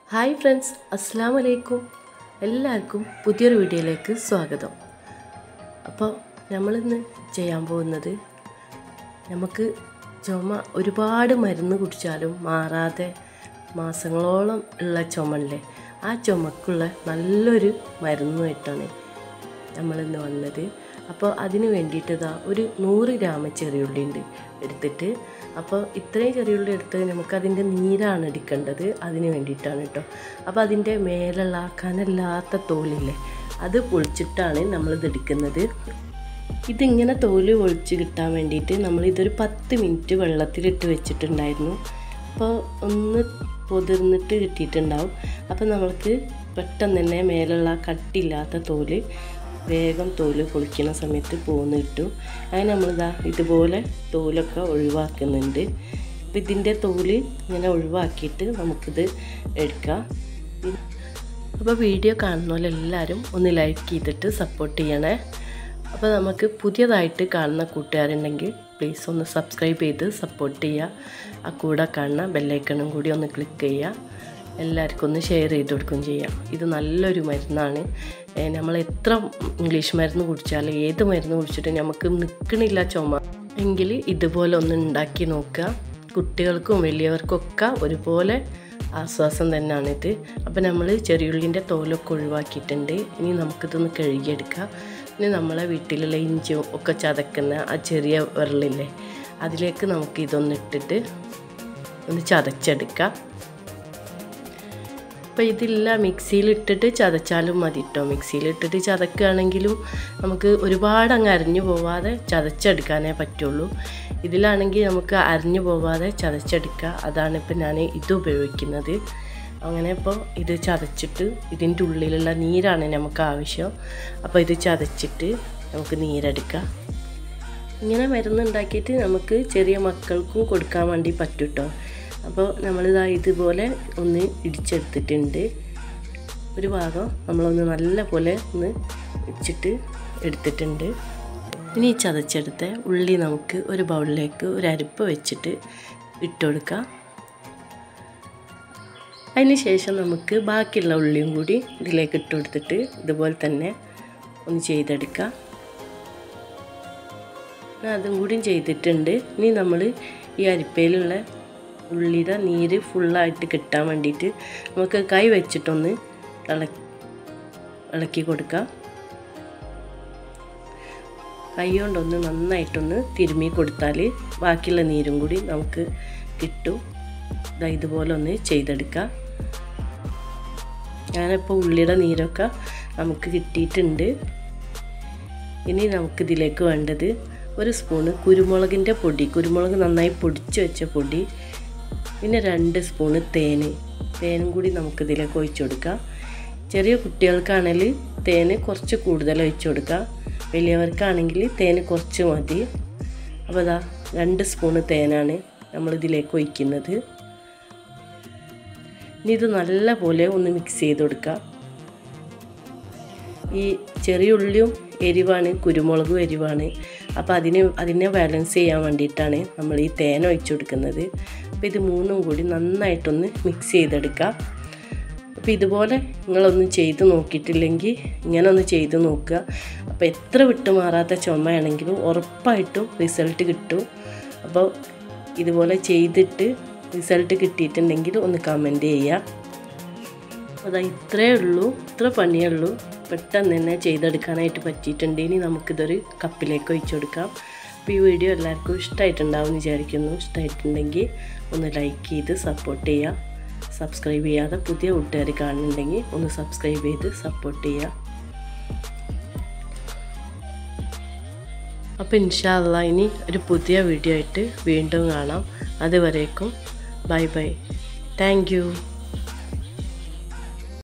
Hi friends, അസ്സലാമു അലൈക്കും. എല്ലാവർക്കും പുതിയൊരു വീഡിയോയിലേക്ക് സ്വാഗതം. അപ്പോൾ നമ്മളിന്ന് ചെയ്യാൻ പോകുന്നത്, നമുക്ക് ചുമ ഒരുപാട് മരുന്ന് കുടിച്ചാലും മാറാതെ മാസങ്ങളോളം ഉള്ള ചുമല്ലേ, ആ ചുമക്കുള്ള നല്ലൊരു മരുന്നുമായിട്ടാണ് നമ്മളിന്ന് വന്നത്. അപ്പോൾ അതിന് വേണ്ടിയിട്ട് ഒരു 100 ഗ്രാം ചെറിയുള്ളി ഉണ്ട് എടുത്തിട്ട്. അപ്പോൾ ഇത്രയും ചെറിയുള്ളി എടുത്ത് നമുക്കതിൻ്റെ നീരാണ് എടുക്കേണ്ടത്, അതിന് വേണ്ടിയിട്ടാണ് കേട്ടോ. അപ്പോൾ അതിൻ്റെ മേലുള്ള കനല്ലാത്ത തോലില്ലേ, അത് പൊളിച്ചിട്ടാണ് നമ്മളിത് എടുക്കുന്നത്. ഇതിങ്ങനെ തോല് പൊളിച്ച് കിട്ടാൻ വേണ്ടിയിട്ട് നമ്മളിതൊരു 10 മിനിറ്റ് വെള്ളത്തിലിട്ട് വെച്ചിട്ടുണ്ടായിരുന്നു. അപ്പോൾ ഒന്ന് പൊതിർന്നിട്ട് കിട്ടിയിട്ടുണ്ടാവും. അപ്പോൾ നമ്മൾക്ക് പെട്ടെന്ന് തന്നെ മേലുള്ള കട്ടില്ലാത്ത തോല് വേഗം തോല് പൊളിക്കുന്ന സമയത്ത് പോന്ന് കിട്ടും. അതിന് നമ്മളിതാ ഇതുപോലെ തോലൊക്കെ ഒഴിവാക്കുന്നുണ്ട്. അപ്പോൾ ഇതിൻ്റെ തോല് ഇങ്ങനെ ഒഴിവാക്കിയിട്ട് നമുക്കിത് എടുക്കാം. അപ്പോൾ വീഡിയോ കാണുന്നവരെല്ലാവരും ഒന്ന് ലൈക്ക് ചെയ്തിട്ട് സപ്പോർട്ട് ചെയ്യണേ. അപ്പോൾ നമുക്ക് പുതിയതായിട്ട് കാണുന്ന കൂട്ടുകാരുണ്ടെങ്കിൽ പ്ലീസ് ഒന്ന് സബ്സ്ക്രൈബ് ചെയ്ത് സപ്പോർട്ട് ചെയ്യുക. ആ കൂടെ കാണുന്ന ബെല്ലൈക്കണും കൂടി ഒന്ന് ക്ലിക്ക് ചെയ്യുക. എല്ലാവർക്കും ഒന്ന് ഷെയർ ചെയ്ത് കൊടുക്കുകയും ചെയ്യാം. ഇത് നല്ലൊരു മരുന്നാണ്. നമ്മൾ എത്ര ഇംഗ്ലീഷ് മരുന്ന് കുടിച്ചാലും ഏത് മരുന്ന് കുടിച്ചിട്ടും നമുക്ക് നിൽക്കണില്ല ചുമ എങ്കിൽ ഇതുപോലെ ഒന്ന് ഉണ്ടാക്കി നോക്കുക. കുട്ടികൾക്കും വലിയവർക്കൊക്കെ ഒരുപോലെ ആശ്വാസം തന്നെയാണിത്. അപ്പോൾ നമ്മൾ ചെറിയുള്ളിൻ്റെ തോലൊക്കെ ഒഴിവാക്കിയിട്ടുണ്ട്. ഇനി നമുക്കിതൊന്ന് കഴുകിയെടുക്കാം. ഇനി നമ്മളെ വീട്ടിലുള്ള ഇഞ്ചിയും ഒക്കെ ചതക്കുന്ന ആ ചെറിയ വിരലില്ലേ, അതിലേക്ക് നമുക്ക് ഇതൊന്ന് ഇട്ടിട്ട് ഒന്ന് ചതച്ചെടുക്കാം. അപ്പോൾ ഇതില്ല മിക്സിയിലിട്ടിട്ട് ചതച്ചാലും മതി കേട്ടോ. മിക്സിയിലിട്ടിട്ട് ചതക്കുകയാണെങ്കിലും നമുക്ക് ഒരുപാട് അങ്ങ് അരിഞ്ഞു പോവാതെ ചതച്ചെടുക്കാനേ പറ്റുള്ളൂ. ഇതിലാണെങ്കിൽ നമുക്ക് അരിഞ്ഞു പോവാതെ ചതച്ചെടുക്കുക. അതാണ് ഇപ്പോൾ ഞാൻ ഇത് ഉപയോഗിക്കുന്നത്. അങ്ങനെ ഇപ്പോൾ ഇത് ചതച്ചിട്ട് ഇതിൻ്റെ ഉള്ളിലുള്ള നീരാണ് നമുക്ക് ആവശ്യം. അപ്പോൾ ഇത് ചതച്ചിട്ട് നമുക്ക് നീരെടുക്കാം. ഇങ്ങനെ മരുന്നുണ്ടാക്കിയിട്ട് നമുക്ക് ചെറിയ മക്കൾക്കും കൊടുക്കാൻ വേണ്ടി പറ്റും കേട്ടോ. അപ്പോൾ നമ്മളിതാ ഇതുപോലെ ഒന്ന് ഇടിച്ചെടുത്തിട്ടുണ്ട്. ഒരു ഭാഗം നമ്മളൊന്ന് നല്ല പോലെ ഒന്ന് ഇടിച്ചിട്ട് എടുത്തിട്ടുണ്ട്. ഇനി ഈ ചതച്ചെടുത്ത ഉള്ളി നമുക്ക് ഒരു ബൗളിലേക്ക് ഒരു അരിപ്പ വെച്ചിട്ട് ഇട്ട് കൊടുക്കാം. അതിന് ശേഷം നമുക്ക് ബാക്കിയുള്ള ഉള്ളിയും കൂടി ഇതിലേക്ക് ഇട്ട് കൊടുത്തിട്ട് ഇതുപോലെ തന്നെ ഒന്ന് ചെയ്തെടുക്കാം. അതും കൂടി ചെയ്തിട്ടുണ്ട്. ഇനി നമ്മൾ ഈ അരിപ്പയിലുള്ള ഉള്ളിയുടെ നീര് ഫുള്ളായിട്ട് കിട്ടാൻ വേണ്ടിയിട്ട് നമുക്ക് കൈ വെച്ചിട്ടൊന്ന് ഇളക്കി കൊടുക്കാം. കൈ കൊണ്ടൊന്ന് നന്നായിട്ടൊന്ന് തിരുമ്മി കൊടുത്താൽ ബാക്കിയുള്ള നീരും കൂടി നമുക്ക് കിട്ടും. ഇതുപോലെ ഒന്ന് ചെയ്തെടുക്കാം. ഞാനിപ്പോൾ ഉള്ളിയുടെ നീരൊക്കെ നമുക്ക് കിട്ടിയിട്ടുണ്ട്. ഇനി നമുക്കിതിലേക്ക് വേണ്ടത് ഒരു സ്പൂണ് കുരുമുളകിൻ്റെ പൊടി, കുരുമുളക് നന്നായി പൊടിച്ച് വെച്ച പൊടി, പിന്നെ 2 സ്പൂണ് തേനും കൂടി നമുക്കിതിലേക്ക് ഒഴിച്ചു കൊടുക്കാം. ചെറിയ കുട്ടികൾക്കാണെങ്കിൽ തേന് കുറച്ച് കൂടുതൽ ഒഴിച്ചു കൊടുക്കാം. വലിയവർക്കാണെങ്കിൽ തേന് കുറച്ച് മതി. അപ്പോൾ അതാ 2 സ്പൂണ് തേനാണ് നമ്മളിതിലേക്ക് ഒഴിക്കുന്നത്. ഇനി ഇത് നല്ല പോലെ ഒന്ന് മിക്സ് ചെയ്ത് കൊടുക്കാം. ഈ ചെറിയ ഉള്ളിയും എരിവാണ്, കുരുമുളകും എരിവാണ്. അപ്പോൾ അതിനെ ബാലൻസ് ചെയ്യാൻ വേണ്ടിയിട്ടാണ് നമ്മൾ ഈ തേൻ ഒഴിച്ചു കൊടുക്കുന്നത്. അപ്പോൾ ഇത് മൂന്നും കൂടി നന്നായിട്ടൊന്ന് മിക്സ് ചെയ്തെടുക്കാം. അപ്പോൾ ഇതുപോലെ നിങ്ങളൊന്ന് ചെയ്ത് നോക്കിയിട്ടില്ലെങ്കിൽ ഇങ്ങനെ ഒന്ന് ചെയ്ത് നോക്കുക. അപ്പോൾ എത്ര വിട്ടുമാറാത്ത ചുമയാണെങ്കിലും ഉറപ്പായിട്ടും റിസൾട്ട് കിട്ടും. അപ്പോൾ ഇതുപോലെ ചെയ്തിട്ട് റിസൾട്ട് കിട്ടിയിട്ടുണ്ടെങ്കിൽ ഒന്ന് കമൻറ്റ് ചെയ്യുക. അതാ ഇത്രയേ ഉള്ളൂ, ഇത്ര പണിയേ ഉള്ളൂ. പെട്ടെന്ന് തന്നെ ചെയ്തെടുക്കാനായിട്ട് പറ്റിയിട്ടുണ്ട്. ഇനി നമുക്കിതൊരു കപ്പിലേക്ക് ഒഴിച്ചു കൊടുക്കാം. അപ്പോൾ ഈ വീഡിയോ എല്ലാവർക്കും ഇഷ്ടമായിട്ടുണ്ടാവും എന്ന് വിചാരിക്കുന്നു. ഇഷ്ടമായിട്ടുണ്ടെങ്കിൽ ഒന്ന് ലൈക്ക് ചെയ്ത് സപ്പോർട്ട് ചെയ്യുക. സബ്സ്ക്രൈബ് ചെയ്യാതെ പുതിയ കൂട്ടുകാർ കാണുന്നുണ്ടെങ്കിൽ ഒന്ന് സബ്സ്ക്രൈബ് ചെയ്ത് സപ്പോർട്ട് ചെയ്യുക. അപ്പോൾ ഇൻഷാ അല്ലാഹ് ഇനി ഒരു പുതിയ വീഡിയോ ആയിട്ട് വീണ്ടും കാണാം. അതുവരേക്കും ബൈ ബൈ. Thank you.